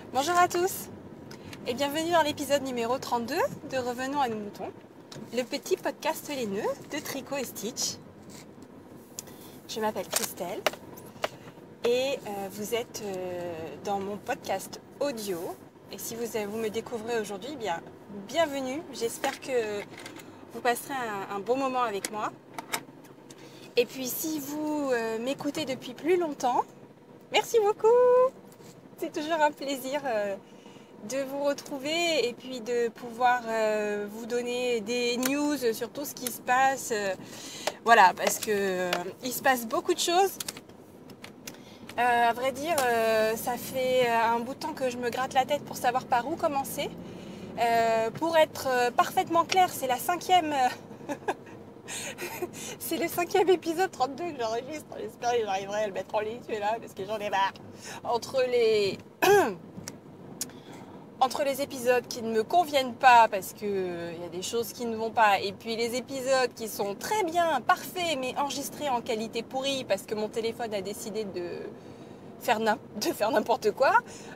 Bonjour à tous et bienvenue dans l'épisode numéro 32 de Revenons à nos moutons, le petit podcast laineux de Tricot et Stitch. Je m'appelle Christelle et vous êtes dans mon podcast audio. Et si vous me découvrez aujourd'hui, bien bienvenue. J'espère que vous passerez un bon moment avec moi. Et puis si vous m'écoutez depuis plus longtemps, merci beaucoup. C'est toujours un plaisir de vous retrouver et puis de pouvoir vous donner des news sur tout ce qui se passe. Voilà, parce que il se passe beaucoup de choses. À vrai dire, ça fait un bout de temps que je me gratte la tête pour savoir par où commencer. Pour être parfaitement clair, c'est la cinquième... c'est le 5e épisode 32 que j'enregistre. J'espère que j'arriverai à le mettre en ligne celui-là parce que j'en ai marre. Entre les épisodes qui ne me conviennent pas parce qu'il y a des choses qui ne vont pas, et puis les épisodes qui sont très bien, parfaits, mais enregistrés en qualité pourrie parce que mon téléphone a décidé de faire n'importe quoi.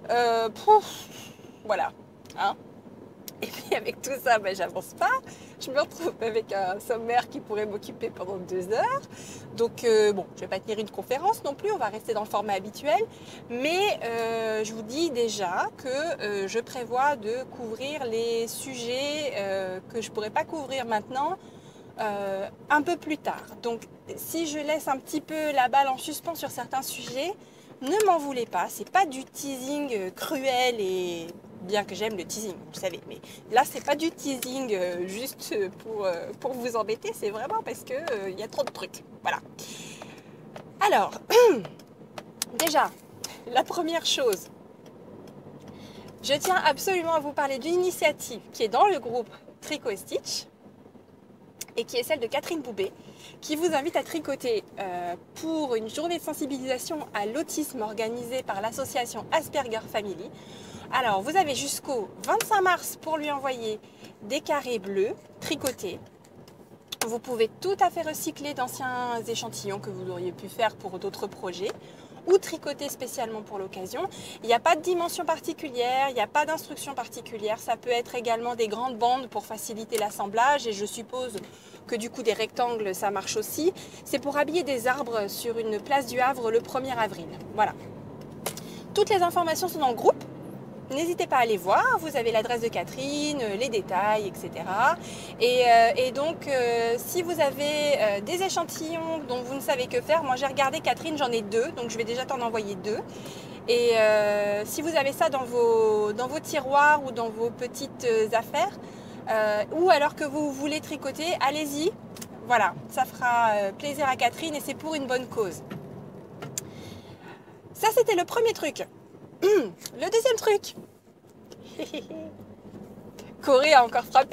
Voilà. Hein. Et puis avec tout ça, j'avance pas. Je me retrouve avec un sommaire qui pourrait m'occuper pendant 2 heures. Donc bon, je vais pas tenir une conférence non plus, on va rester dans le format habituel. Mais je vous dis déjà que je prévois de couvrir les sujets que je pourrais pas couvrir maintenant un peu plus tard. Donc si je laisse un petit peu la balle en suspens sur certains sujets, ne m'en voulez pas, c'est pas du teasing cruel et... Bien que j'aime le teasing, vous le savez, mais là c'est pas du teasing juste pour vous embêter, c'est vraiment parce que y a trop de trucs. Voilà. Alors, déjà, la première chose, je tiens absolument à vous parler d'une initiative qui est dans le groupe Tricot et Stitch et qui est celle de Catherine Boubé, qui vous invite à tricoter pour une journée de sensibilisation à l'autisme organisée par l'association Asperger Family. Alors, vous avez jusqu'au 25 mars pour lui envoyer des carrés bleus tricotés. Vous pouvez tout à fait recycler d'anciens échantillons que vous auriez pu faire pour d'autres projets ou tricoter spécialement pour l'occasion. Il n'y a pas de dimension particulière, il n'y a pas d'instruction particulière. Ça peut être également des grandes bandes pour faciliter l'assemblage et je suppose que du coup des rectangles, ça marche aussi. C'est pour habiller des arbres sur une place du Havre le 1er avril. Voilà. Toutes les informations sont dans le groupe. N'hésitez pas à aller voir, vous avez l'adresse de Catherine, les détails, etc. Et donc, si vous avez des échantillons dont vous ne savez que faire, moi j'ai regardé Catherine, j'en ai 2, donc je vais déjà t'en envoyer 2. Et si vous avez ça dans vos tiroirs ou dans vos petites affaires, ou alors que vous voulez tricoter, allez-y. Voilà, ça fera plaisir à Catherine et c'est pour une bonne cause. Ça, c'était le premier truc. Le deuxième truc, Corée a encore frappé.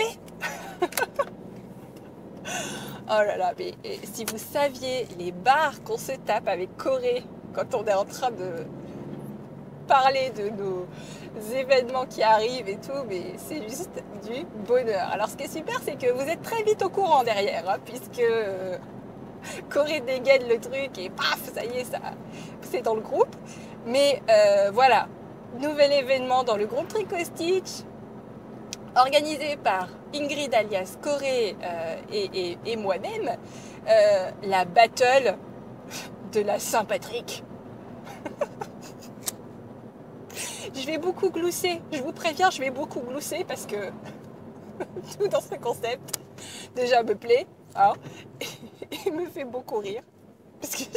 Oh là là, mais si vous saviez les barres qu'on se tape avec Corée quand on est en train de parler de nos événements qui arrivent et tout, mais c'est juste du bonheur. Alors ce qui est super, c'est que vous êtes très vite au courant derrière, hein, puisque Corée dégaine le truc et paf, ça y est, ça, c'est dans le groupe. Mais voilà, nouvel événement dans le groupe Tricot Stitch, organisé par Ingrid alias Corée et moi-même, la battle de la Saint-Patrick. Je vais beaucoup glousser, je vous préviens, je vais beaucoup glousser parce que tout dans ce concept, déjà me plaît, hein, et me fait beaucoup rire. Parce que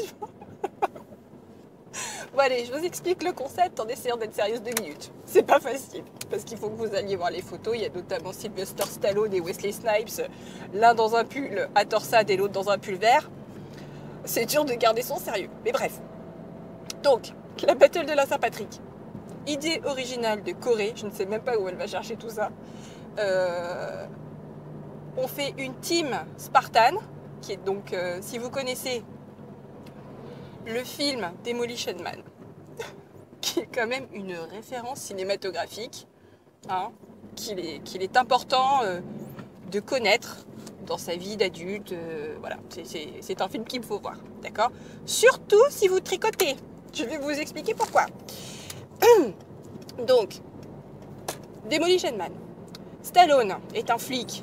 bon allez, je vous explique le concept en essayant d'être sérieuse 2 minutes. C'est pas facile, parce qu'il faut que vous alliez voir les photos. Il y a notamment Sylvester Stallone et Wesley Snipes, l'un dans un pull à torsade et l'autre dans un pull vert. C'est dur de garder son sérieux, mais bref. Donc, la battle de la Saint-Patrick. Idée originale de Corée, je ne sais même pas où elle va chercher tout ça. On fait une team Spartan, qui est donc, si vous connaissez le film Demolition Man, qui est quand même une référence cinématographique, hein, qu'il est important de connaître dans sa vie d'adulte. Voilà, c'est un film qu'il faut voir, d'accord ? Surtout si vous tricotez. Je vais vous expliquer pourquoi. Donc, Demolition Man. Stallone est un flic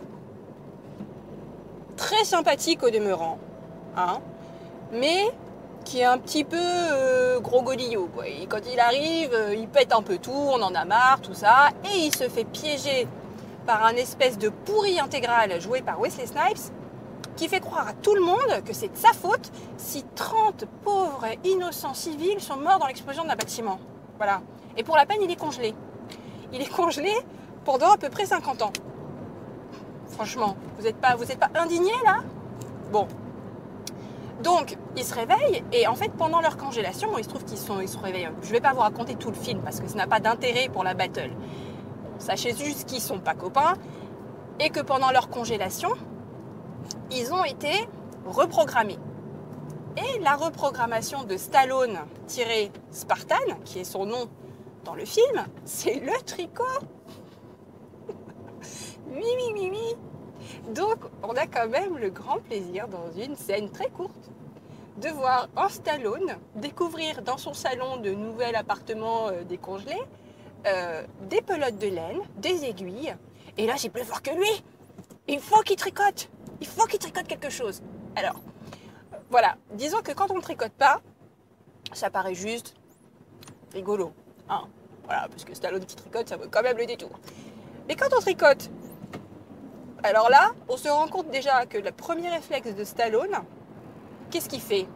très sympathique au demeurant, hein, mais qui est un petit peu gros godillot, quoi. Et quand il arrive, il pète un peu tout, on en a marre, tout ça, et il se fait piéger par un espèce de pourri intégral joué par Wesley Snipes, qui fait croire à tout le monde que c'est de sa faute si 30 pauvres innocents civils sont morts dans l'explosion d'un bâtiment. Voilà. Et pour la peine, il est congelé. Il est congelé pendant à peu près 50 ans. Franchement, vous n'êtes pas indigné là? Bon. Donc, ils se réveillent et en fait, pendant leur congélation, il se trouve qu'ils se réveillent. Je ne vais pas vous raconter tout le film parce que ça n'a pas d'intérêt pour la battle. Sachez juste qu'ils ne sont pas copains et que pendant leur congélation, ils ont été reprogrammés. Et la reprogrammation de Stallone-Spartan, qui est son nom dans le film, c'est le tricot. Oui, oui, oui, oui. Donc, on a quand même le grand plaisir, dans une scène très courte, de voir un Stallone découvrir dans son salon de nouvel appartement décongelé des pelotes de laine, des aiguilles. Et là, j'ai plus fort que lui. Il faut qu'il tricote. Il faut qu'il tricote quelque chose. Alors, voilà. Disons que quand on ne tricote pas, ça paraît juste rigolo. Hein, voilà, parce que Stallone qui tricote, ça vaut quand même le détour. Mais quand on tricote, alors là, on se rend compte déjà que le premier réflexe de Stallone, qu'est-ce qu'il fait?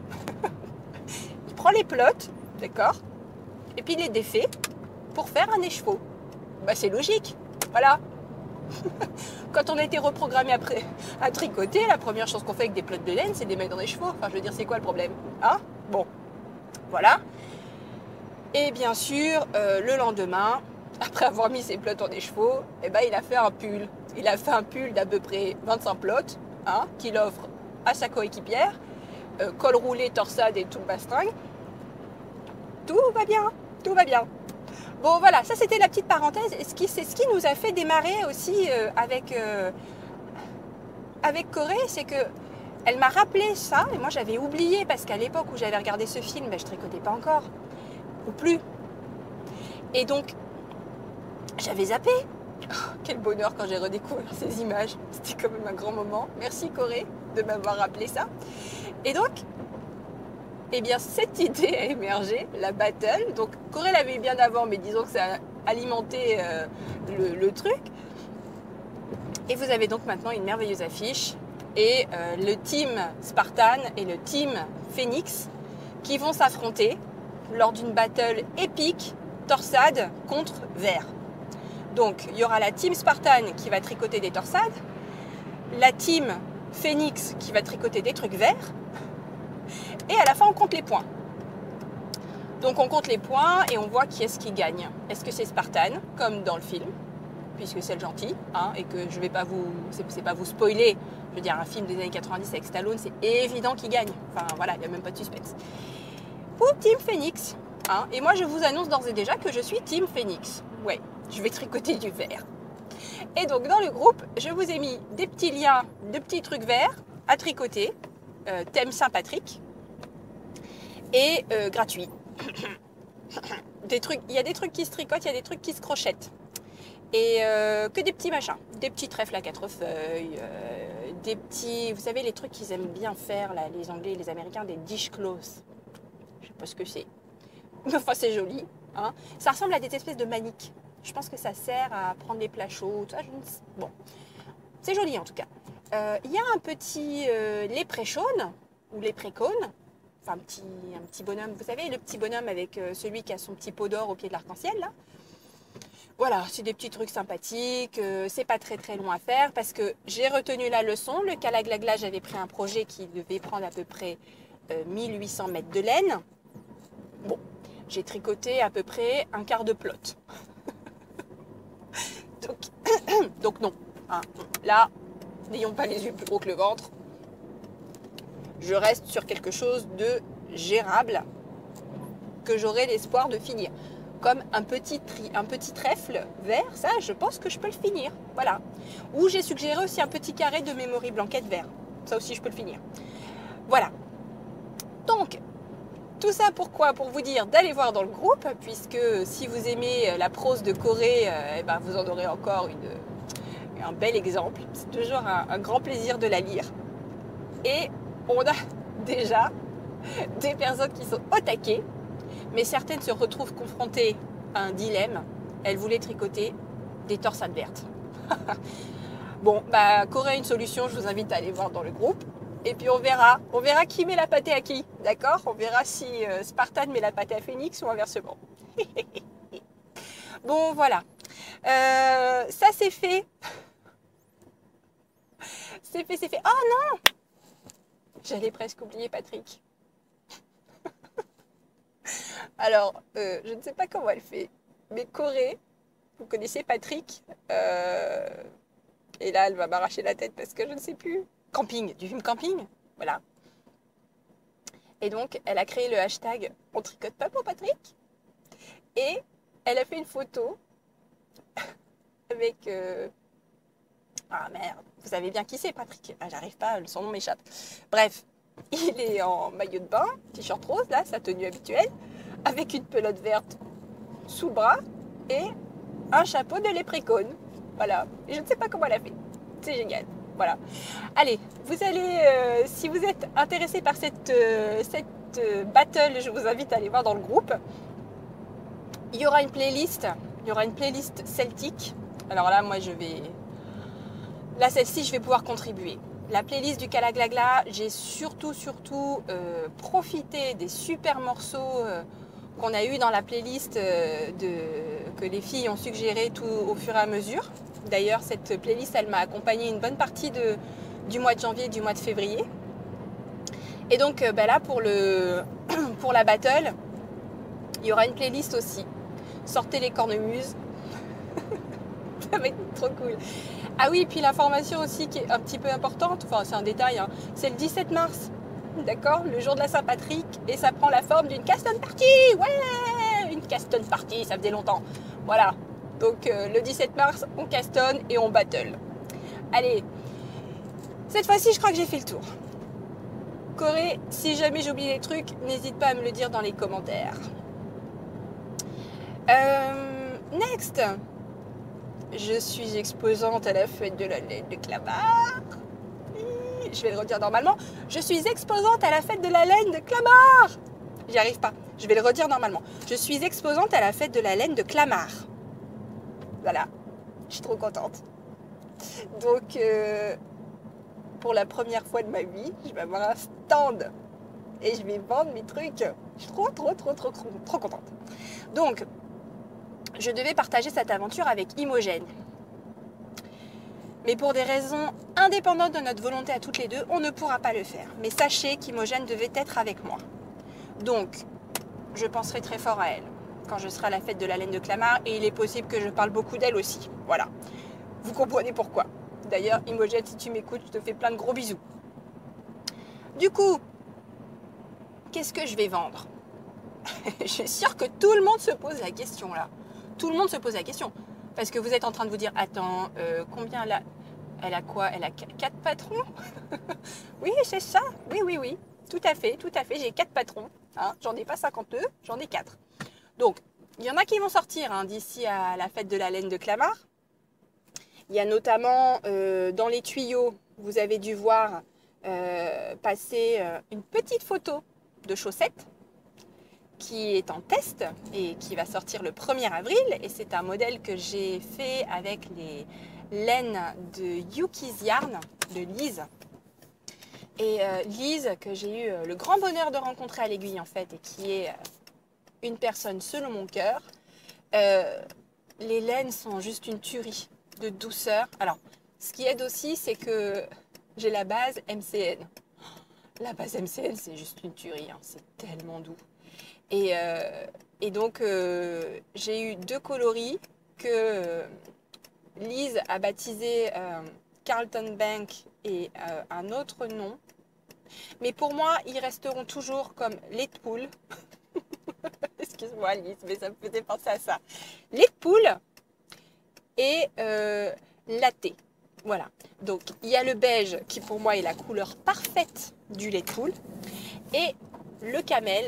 Il prend les pelotes, d'accord, et puis il les défait pour faire un écheveau. Bah, c'est logique, voilà. Quand on a été reprogrammé après à tricoter, la première chose qu'on fait avec des pelotes de laine, c'est de les mettre dans des chevaux. Enfin, je veux dire, c'est quoi le problème? Hein? Bon, voilà. Et bien sûr, le lendemain, après avoir mis ses pelotes en écheveau, eh ben, il a fait un pull. Il a fait un pull d'à peu près 25 pelotes, hein, qu'il offre à sa coéquipière. Col roulé, torsade et tout le bastringue. Tout va bien, tout va bien. Bon voilà, ça c'était la petite parenthèse. C'est ce qui nous a fait démarrer aussi avec Corée, c'est que elle m'a rappelé ça, et moi j'avais oublié parce qu'à l'époque où j'avais regardé ce film, ben, je tricotais pas encore, ou plus. Et donc, j'avais zappé. Oh, quel bonheur quand j'ai redécouvert ces images. C'était quand même un grand moment. Merci Corée de m'avoir rappelé ça. Et donc, eh bien, cette idée a émergé, la battle. Donc, Corée l'avait eu bien avant, mais disons que ça a alimenté le truc. Et vous avez donc maintenant une merveilleuse affiche. Et le team Spartan et le team Phoenix qui vont s'affronter lors d'une battle épique, torsade contre verre. Donc, il y aura la team Spartan qui va tricoter des torsades, la team Phoenix qui va tricoter des trucs verts, et à la fin, on compte les points. Donc, on compte les points et on voit qui est-ce qui gagne. Est-ce que c'est Spartan, comme dans le film, puisque c'est le gentil, hein, et que je ne vais pas vous, c'est pas vous spoiler. Je veux dire, un film des années 90 avec Stallone, c'est évident qu'il gagne. Enfin, voilà, il n'y a même pas de suspense. Ou Team Phoenix. Hein, et moi, je vous annonce d'ores et déjà que je suis Team Phoenix. Ouais, je vais tricoter du verre. Et donc, dans le groupe, je vous ai mis des petits liens, de petits trucs verts à tricoter, thème Saint-Patrick, et gratuit. Il y a des trucs qui se tricotent, il y a des trucs qui se crochettent. Et que des petits machins, des petits trèfles à 4 feuilles, des petits, vous savez les trucs qu'ils aiment bien faire là, les Anglais et les Américains, des dishcloths. Je sais pas ce que c'est, mais enfin c'est joli. Hein. Ça ressemble à des espèces de maniques. Je pense que ça sert à prendre les plats chauds, tout ça. Bon, c'est joli en tout cas. Il y a un petit léprechaune ou léprécaune, enfin un petit bonhomme. Vous savez le petit bonhomme avec celui qui a son petit pot d'or au pied de l'arc-en-ciel là. Voilà, c'est des petits trucs sympathiques, c'est pas très très long à faire parce que j'ai retenu la leçon. Le Calaglagla, j'avais pris un projet qui devait prendre à peu près 1800 mètres de laine. Bon, j'ai tricoté à peu près un quart de plot. donc non, hein. Là, n'ayons pas les yeux plus gros que le ventre. Je reste sur quelque chose de gérable que j'aurai l'espoir de finir. Comme un petit trèfle vert, ça, je pense que je peux le finir. Voilà. Ou j'ai suggéré aussi un petit carré de Memory Blanquette vert. Ça aussi, je peux le finir. Voilà. Donc, Tout ça pourquoi? Pour vous dire d'aller voir dans le groupe, puisque si vous aimez la prose de Corée, eh ben vous en aurez encore un bel exemple. C'est toujours un grand plaisir de la lire. Et on a déjà des personnes qui sont au taquet, mais certaines se retrouvent confrontées à un dilemme. Elles voulaient tricoter des torsades vertes. Bon, bah Corée a une solution, je vous invite à aller voir dans le groupe. Et puis on verra qui met la pâtée à qui, d'accord? On verra si Spartan met la pâtée à Phoenix ou inversement. Bon, voilà. Ça c'est fait. C'est fait, c'est fait. Oh non! J'allais presque oublier Patrick. Alors, je ne sais pas comment elle fait, mais Corée, vous connaissez Patrick, et là elle va m'arracher la tête parce que je ne sais plus. Camping, du film Camping, voilà. Et donc, elle a créé le hashtag On tricote pas pour Patrick. Et elle a fait une photo avec... Ah merde, vous savez bien qui c'est Patrick. Ah, j'arrive pas, son nom m'échappe. Bref, il est en maillot de bain, t-shirt rose, là, sa tenue habituelle, avec une pelote verte sous le bras et un chapeau de lépricone. Voilà, et je ne sais pas comment elle a fait. C'est génial. Voilà. Allez, vous allez, si vous êtes intéressé par cette battle, je vous invite à aller voir dans le groupe. Il y aura une playlist celtique. Alors là, moi, là, celle-ci, je vais pouvoir contribuer. La playlist du Calaglagla, j'ai surtout profité des super morceaux qu'on a eu dans la playlist que les filles ont suggéré tout au fur et à mesure. D'ailleurs, cette playlist, elle m'a accompagnée une bonne partie du mois de janvier et du mois de février. Et donc là, pour la battle, il y aura une playlist aussi. Sortez les cornemuses. Ça va être trop cool. Ah oui, et puis l'information aussi qui est un petit peu importante, enfin c'est un détail, hein, c'est le 17 mars, d'accord, le jour de la Saint-Patrick, et ça prend la forme d'une Caston Party. Ouais, une Caston Party, ça faisait longtemps. Voilà. Donc le 17 mars, on castonne et on battle. Allez, cette fois-ci, je crois que j'ai fait le tour. Corée, si jamais j'oublie des trucs, n'hésite pas à me le dire dans les commentaires. Next, je suis exposante à la fête de la laine de Clamart. Je vais le redire normalement. Je suis exposante à la fête de la laine de Clamart. J'y arrive pas. Je vais le redire normalement. Je suis exposante à la fête de la laine de Clamart. Voilà, je suis trop contente. Donc, pour la première fois de ma vie, je vais avoir un stand et je vais vendre mes trucs. Je suis trop contente. Donc, je devais partager cette aventure avec Imogen. Mais pour des raisons indépendantes de notre volonté à toutes les deux, on ne pourra pas le faire. Mais sachez qu'Imogen devait être avec moi. Donc, je penserai très fort à elle quand je serai à la fête de la laine de Clamart, et il est possible que je parle beaucoup d'elle aussi. Voilà. Vous comprenez pourquoi. D'ailleurs, Imogen, si tu m'écoutes, je te fais plein de gros bisous. Du coup, qu'est-ce que je vais vendre? Je suis sûre que tout le monde se pose la question là. Tout le monde se pose la question. Parce que vous êtes en train de vous dire, attends, combien elle a quoi? Elle a 4 patrons? Oui, c'est ça. Oui. Tout à fait. J'ai 4 patrons. Hein. J'en ai pas 52, j'en ai 4. Donc, il y en a qui vont sortir hein, d'ici à la fête de la laine de Clamart. Il y a notamment dans les tuyaux, vous avez dû voir passer une petite photo de chaussettes qui est en test et qui va sortir le 1er avril. Et c'est un modèle que j'ai fait avec les laines de Yuki's Yarn, de Lise. Et Lise, que j'ai eu le grand bonheur de rencontrer à l'Aiguille en fait, et qui est une personne selon mon cœur. Les laines sont juste une tuerie de douceur. Alors, ce qui aide aussi, c'est que j'ai la base MCN. La base MCN, c'est juste une tuerie, hein. C'est tellement doux. Et donc, j'ai eu 2 coloris que Lise a baptisé Carlton Bank et un autre nom. Mais pour moi, ils resteront toujours comme lait de poule. Excuse-moi Lise, mais ça me faisait penser à ça. Lait de poule et latte. Voilà. Donc, il y a le beige qui pour moi est la couleur parfaite du lait de poule. Et le camel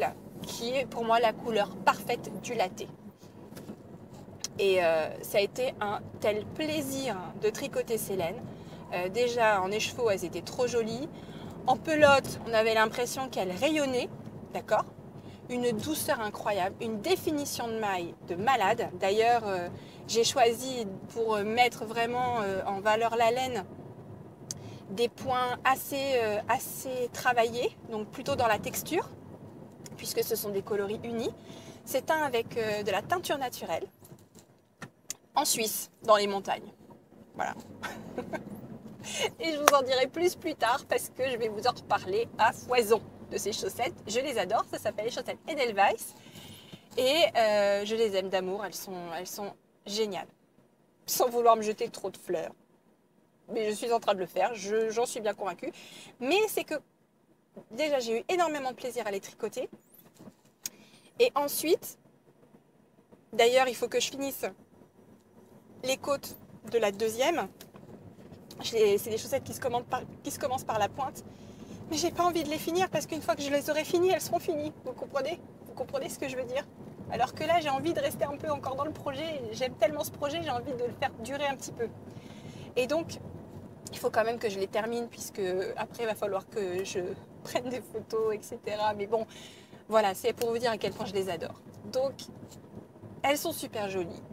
qui est pour moi la couleur parfaite du latte. Et ça a été un tel plaisir de tricoter ces laines. Déjà en écheveau, elles étaient trop jolies. En pelote, on avait l'impression qu'elles rayonnaient, d'accord ? Une douceur incroyable, une définition de maille de malade. D'ailleurs, j'ai choisi pour mettre vraiment en valeur la laine des points assez travaillés, donc plutôt dans la texture, puisque ce sont des coloris unis. C'est teint avec de la teinture naturelle, en Suisse, dans les montagnes. Voilà. Et je vous en dirai plus tard parce que je vais vous en reparler à foison de ces chaussettes. Je les adore, ça s'appelle les chaussettes Edelweiss. Et je les aime d'amour, elles sont géniales. Sans vouloir me jeter trop de fleurs. Mais je suis en train de le faire, j'en suis bien convaincue. Mais c'est que déjà j'ai eu énormément de plaisir à les tricoter. Et ensuite, d'ailleurs il faut que je finisse les côtes de la deuxième. C'est des chaussettes qui se commencent par la pointe. Mais j'ai pas envie de les finir parce qu'une fois que je les aurai finies, elles seront finies. Vous comprenez? Vous comprenez ce que je veux dire? Alors que là, j'ai envie de rester un peu encore dans le projet. J'aime tellement ce projet, j'ai envie de le faire durer un petit peu. Et donc, il faut quand même que je les termine puisque après, il va falloir que je prenne des photos, etc. Mais bon, voilà, c'est pour vous dire à quel point je les adore. Donc, elles sont super jolies.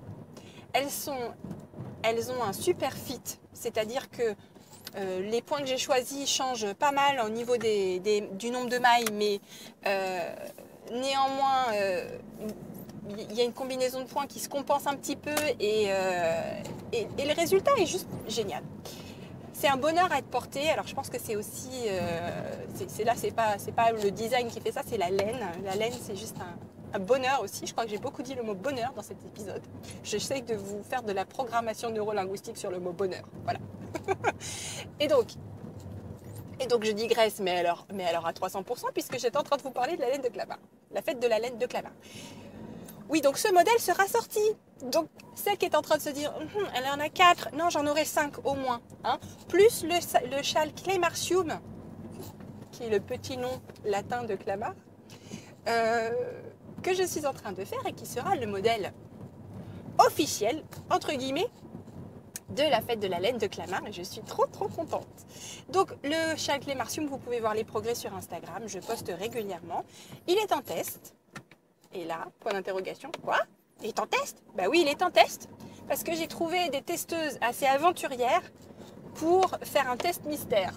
Elles ont un super fit, c'est-à-dire que les points que j'ai choisis changent pas mal au niveau du nombre de mailles, mais néanmoins, il y a une combinaison de points qui se compense un petit peu et le résultat est juste génial. C'est un bonheur à être porté. Alors je pense que c'est aussi, c'est pas le design qui fait ça, c'est la laine. La laine, c'est juste un bonheur aussi. Je crois que j'ai beaucoup dit le mot bonheur dans cet épisode. J'essaie de vous faire de la programmation neurolinguistique sur le mot bonheur. Voilà. Et donc je digresse, mais alors à 300%, puisque j'étais en train de vous parler de la laine de Clamart. La fête de la laine de Clamart. Oui, donc ce modèle sera sorti. Donc celle qui est en train de se dire, elle en a 4, non, j'en aurai 5 au moins. Hein, plus le châle Clémartium, qui est le petit nom latin de Clamart, que je suis en train de faire et qui sera le modèle officiel, entre guillemets, de la fête de la laine de Clamart. Et je suis trop contente. Donc le châle Clémartium, vous pouvez voir les progrès sur Instagram, je poste régulièrement. Il est en test. Et là, point d'interrogation, quoi? Il est en test? Bah oui, il est en test. Parce que j'ai trouvé des testeuses assez aventurières pour faire un test mystère.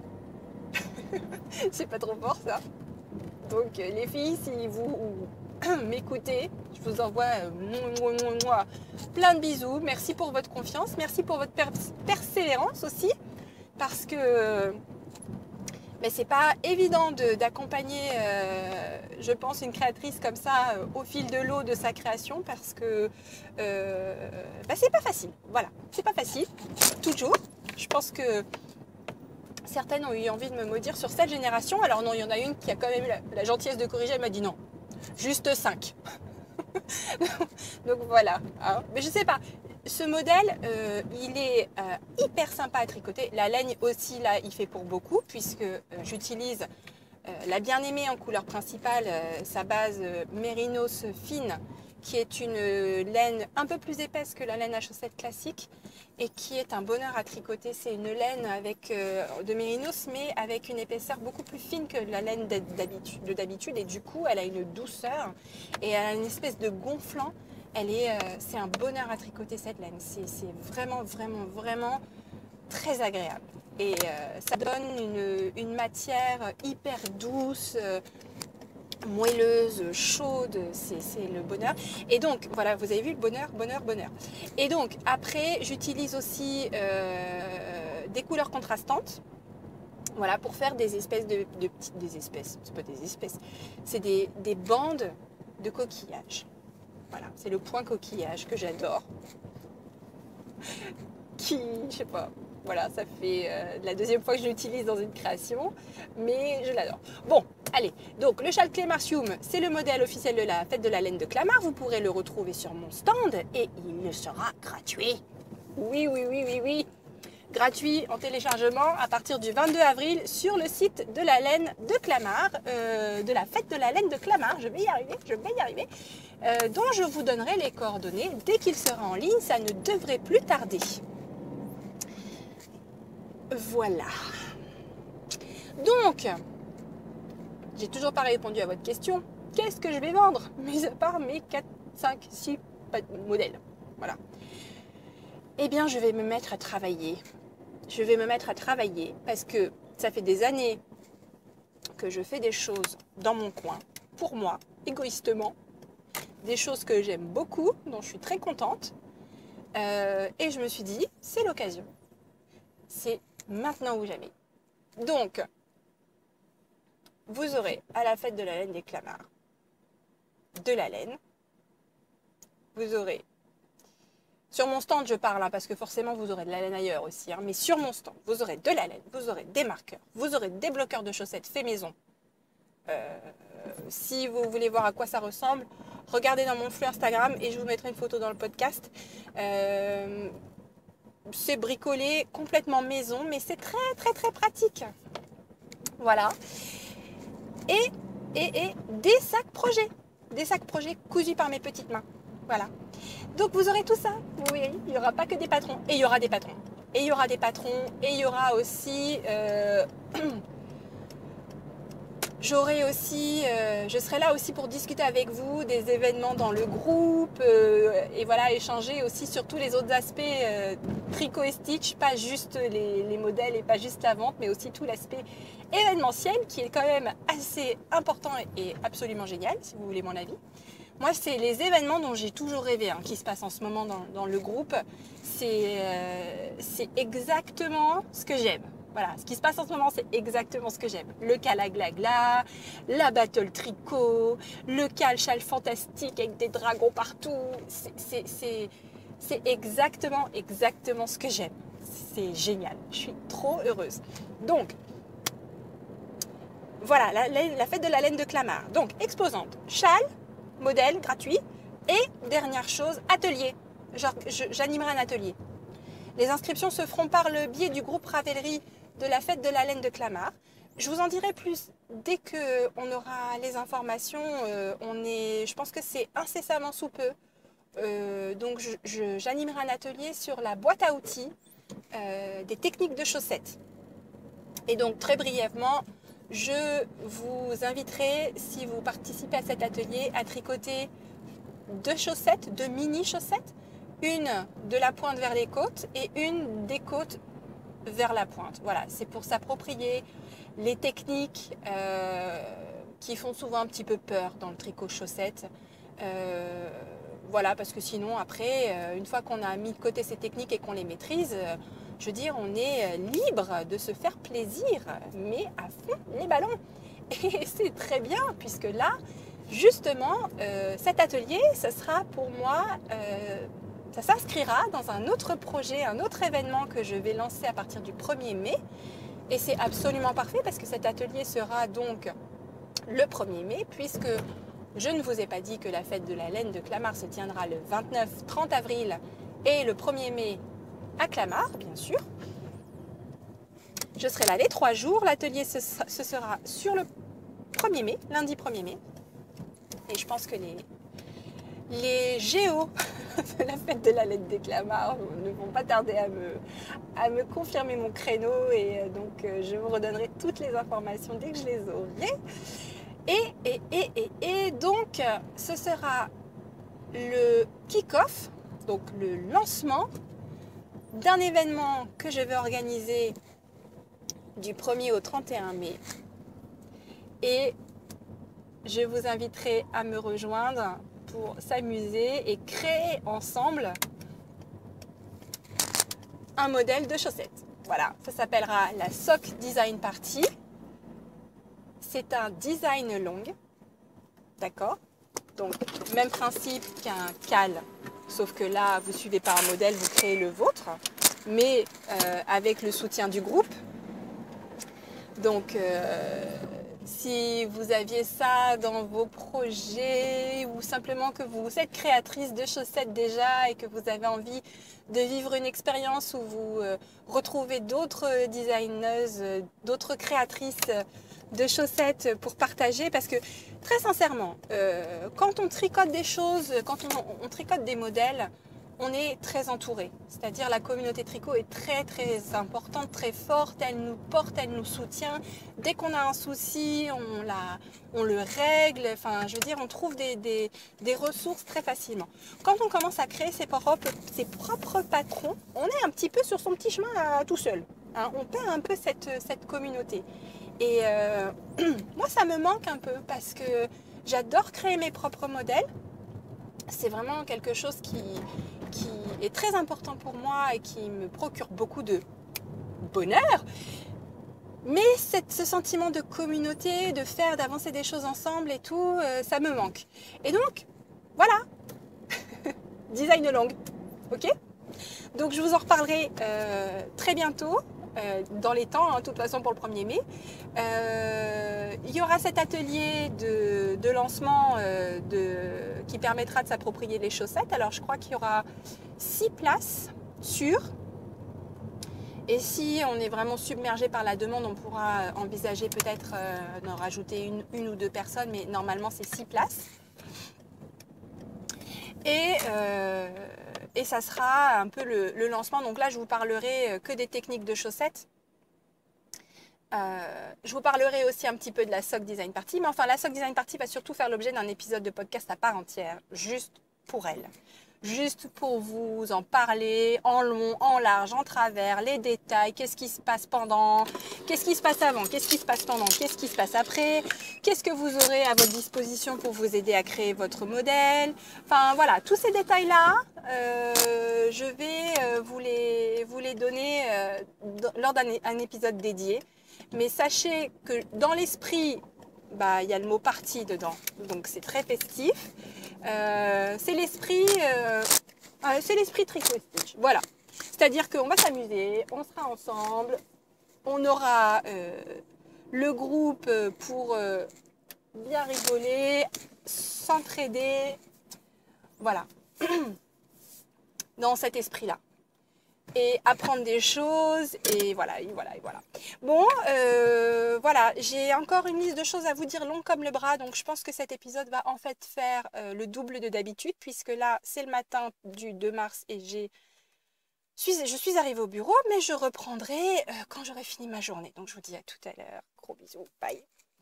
C'est pas trop fort ça. Donc les filles, si vous m'écoutez, je vous envoie plein de bisous. Merci pour votre confiance, merci pour votre persévérance aussi. Parce que mais c'est pas évident d'accompagner, je pense, une créatrice comme ça au fil de l'eau de sa création parce que c'est pas facile. Voilà, c'est pas facile, toujours. Je pense que certaines ont eu envie de me maudire sur cette génération. Alors non, il y en a une qui a quand même eu la gentillesse de corriger, elle m'a dit non, juste 5. Donc voilà, hein. Mais je sais pas. Ce modèle, il est hyper sympa à tricoter. La laine aussi, là, il fait pour beaucoup puisque j'utilise la bien-aimée en couleur principale, sa base mérinos fine, qui est une laine un peu plus épaisse que la laine à chaussettes classique et qui est un bonheur à tricoter. C'est une laine de mérinos, mais avec une épaisseur beaucoup plus fine que la laine d'habitude et du coup, elle a une douceur et elle a une espèce de gonflant. C'est un bonheur à tricoter cette laine. C'est vraiment très agréable. Et ça donne une matière hyper douce, moelleuse, chaude. C'est le bonheur. Et donc, voilà, vous avez vu le bonheur. Et donc, après, j'utilise aussi des couleurs contrastantes. Voilà, pour faire des espèces des espèces. C'est pas des espèces. C'est des bandes de coquillages. Voilà, c'est le point coquillage que j'adore. Je sais pas, voilà, ça fait la deuxième fois que je l'utilise dans une création, mais je l'adore. Bon, allez, donc le châle Clémartium, c'est le modèle officiel de la fête de la laine de Clamart. Vous pourrez le retrouver sur mon stand et il me sera gratuit. Oui. gratuit en téléchargement à partir du 22 avril sur le site de la laine de Clamart, de la fête de la laine de Clamart, je vais y arriver, dont je vous donnerai les coordonnées dès qu'il sera en ligne, ça ne devrait plus tarder. Voilà. Donc, j'ai toujours pas répondu à votre question. Qu'est-ce que je vais vendre, mis à part mes 4, 5, 6 modèles. Voilà. Eh bien, je vais me mettre à travailler. Je vais me mettre à travailler parce que ça fait des années que je fais des choses dans mon coin, pour moi, égoïstement. Des choses que j'aime beaucoup, dont je suis très contente. Et je me suis dit, c'est l'occasion. C'est maintenant ou jamais. Donc, vous aurez à la fête de la laine des Clamart de la laine. Vous aurez, sur mon stand je parle, hein, parce que forcément vous aurez de la laine ailleurs aussi, hein, mais sur mon stand, vous aurez de la laine, vous aurez des marqueurs, vous aurez des bloqueurs de chaussettes fait maison. Si vous voulez voir à quoi ça ressemble, regardez dans mon flux Instagram et je vous mettrai une photo dans le podcast. C'est bricolé complètement maison, mais c'est très très très pratique. Voilà. Et des sacs projets. Des sacs projets cousus par mes petites mains. Voilà. Donc vous aurez tout ça. Vous voyez, il n'y aura pas que des patrons. Et il y aura des patrons. Et il y aura des patrons. Et il y aura aussi... je serai là aussi pour discuter avec vous des événements dans le groupe et voilà, échanger aussi sur tous les autres aspects tricot et stitch, pas juste les modèles et pas juste la vente, mais aussi tout l'aspect événementiel qui est quand même assez important et absolument génial, si vous voulez mon avis. Moi, c'est les événements dont j'ai toujours rêvé, hein, qui se passent en ce moment dans le groupe. C'est exactement ce que j'aime. Voilà, ce qui se passe en ce moment, c'est exactement ce que j'aime. Le cal à glagla, la battle tricot, le cal châle fantastique avec des dragons partout. C'est exactement ce que j'aime. C'est génial. Je suis trop heureuse. Donc, voilà, la fête de la laine de Clamart. Donc, exposante, châle, modèle gratuit. Et dernière chose, atelier. Genre, j'animerai un atelier. Les inscriptions se feront par le biais du groupe Ravelry de la fête de la laine de Clamart. Je vous en dirai plus dès qu'on aura les informations. Je pense que c'est incessamment sous peu. Donc j'animerai un atelier sur la boîte à outils des techniques de chaussettes. Et donc très brièvement, je vous inviterai, si vous participez à cet atelier, à tricoter 2 chaussettes, 2 mini chaussettes. Une de la pointe vers les côtes et une des côtes vers la pointe. Voilà, c'est pour s'approprier les techniques qui font souvent un petit peu peur dans le tricot chaussette. Voilà, parce que sinon après, une fois qu'on a mis de côté ces techniques et qu'on les maîtrise, je veux dire, on est libre de se faire plaisir, mais à fond les ballons. Et c'est très bien, puisque là, justement, cet atelier, ce sera pour moi... ça s'inscrira dans un autre projet, un autre événement que je vais lancer à partir du 1er mai. Et c'est absolument parfait parce que cet atelier sera donc le 1er mai, puisque je ne vous ai pas dit que la fête de la laine de Clamart se tiendra le 29-30 avril et le 1er mai à Clamart, bien sûr. Je serai là les 3 jours. L'atelier ce sera sur le 1er mai, lundi 1er mai. Et je pense que les géos de la fête de la laine des Clamart ne vont pas tarder à me confirmer mon créneau et donc je vous redonnerai toutes les informations dès que je les aurai. Et donc ce sera le kick-off, donc le lancement d'un événement que je vais organiser du 1er au 31 mai. Et je vous inviterai à me rejoindre pour s'amuser et créer ensemble un modèle de chaussettes. Voilà, ça s'appellera la Sock Design Party. C'est un design long, d'accord? Donc, même principe qu'un cal, sauf que là, vous ne suivez pas un modèle, vous créez le vôtre, mais avec le soutien du groupe. Donc, si vous aviez ça dans vos projets ou simplement que vous êtes créatrice de chaussettes déjà et que vous avez envie de vivre une expérience où vous retrouvez d'autres designeuses, d'autres créatrices de chaussettes pour partager. Parce que très sincèrement, quand on tricote des choses, quand on tricote des modèles, on est très entouré. C'est-à-dire la communauté tricot est très très importante, très forte, elle nous porte, elle nous soutient. Dès qu'on a un souci, on le règle. Enfin, je veux dire, on trouve des ressources très facilement. Quand on commence à créer ses propres patrons, on est un petit peu sur son petit chemin tout seul. Hein, on perd un peu cette communauté. Et moi, ça me manque un peu parce que j'adore créer mes propres modèles. C'est vraiment quelque chose qui est très important pour moi et qui me procure beaucoup de bonheur. Mais ce sentiment de communauté, de faire, d'avancer des choses ensemble et tout, ça me manque. Et donc, voilà, design longue, ok? Donc je vous en reparlerai très bientôt, dans les temps, hein, de toute façon pour le 1er mai. Il y aura cet atelier de lancement qui permettra de s'approprier les chaussettes. Alors je crois qu'il y aura 6 places sûres. Et si on est vraiment submergé par la demande, on pourra envisager peut-être d'en rajouter une ou deux personnes, mais normalement c'est 6 places. Et ça sera un peu le lancement. Donc là, je vous parlerai que des techniques de chaussettes. Je vous parlerai aussi un petit peu de la Sock Design Party. Mais enfin, la Sock Design Party va surtout faire l'objet d'un épisode de podcast à part entière, juste pour elle. Juste pour vous en parler en long, en large, en travers, les détails, qu'est-ce qui se passe pendant, qu'est-ce qui se passe avant, qu'est-ce qui se passe pendant, qu'est-ce qui se passe après, qu'est-ce que vous aurez à votre disposition pour vous aider à créer votre modèle. Enfin voilà, tous ces détails-là, je vais vous les donner lors d'un épisode dédié. Mais sachez que dans l'esprit, il y a le mot party dedans, donc c'est très festif. C'est l'esprit Tricot Stitch. Voilà. C'est-à-dire qu'on va s'amuser, on sera ensemble, on aura le groupe pour bien rigoler, s'entraider. Voilà. Dans cet esprit-là. Et apprendre des choses, et voilà, et voilà, et voilà. Bon, voilà, j'ai encore une liste de choses à vous dire longue comme le bras, donc je pense que cet épisode va en fait faire le double de d'habitude, puisque là, c'est le matin du 2 mars et je suis arrivée au bureau, mais je reprendrai quand j'aurai fini ma journée. Donc je vous dis à tout à l'heure, gros bisous, bye.